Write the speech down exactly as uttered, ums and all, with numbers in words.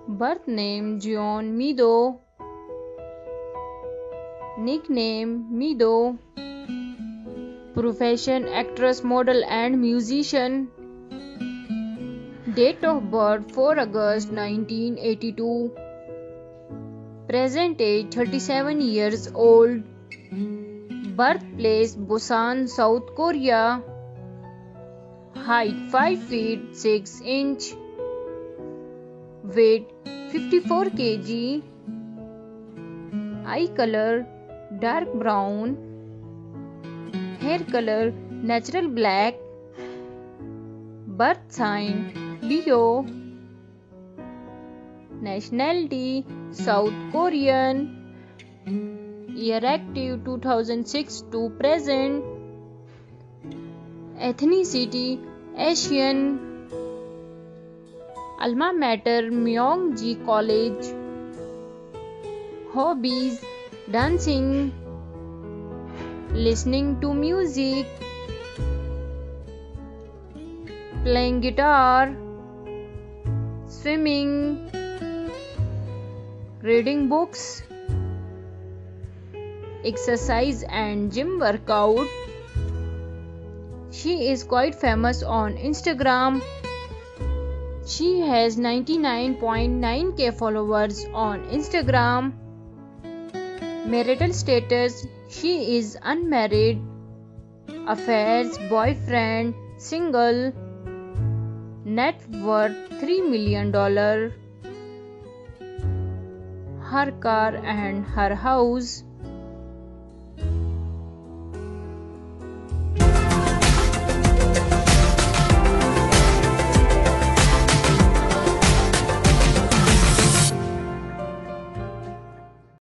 Birth name Jeon Mi-do. Nickname Mi-do. Profession actress, model and musician. Date of birth four August nineteen eighty-two. Present age thirty-seven years old. Birthplace Busan, South Korea. Height five feet six inch. Weight fifty-four kilograms. Eye color dark brown. Hair color natural black. Birth sign Leo. Nationality South Korean. Year active two thousand six to present. Ethnicity Asian. Alma mater Myongji College. Hobbies dancing, listening to music, playing guitar, swimming, reading books, exercise and gym workout. She is quite famous on Instagram. She has ninety-nine point nine K followers on Instagram. Marital status, she is unmarried. Affairs, boyfriend, single. Net worth three million dollars. Her car and her house.